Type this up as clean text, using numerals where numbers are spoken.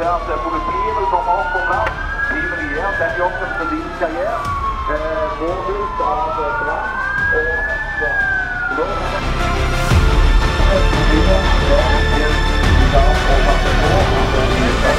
det at politiet vil komme opp på plass. De vil gjøre den jobben som de skal gjøre. Påfylt av brann og så.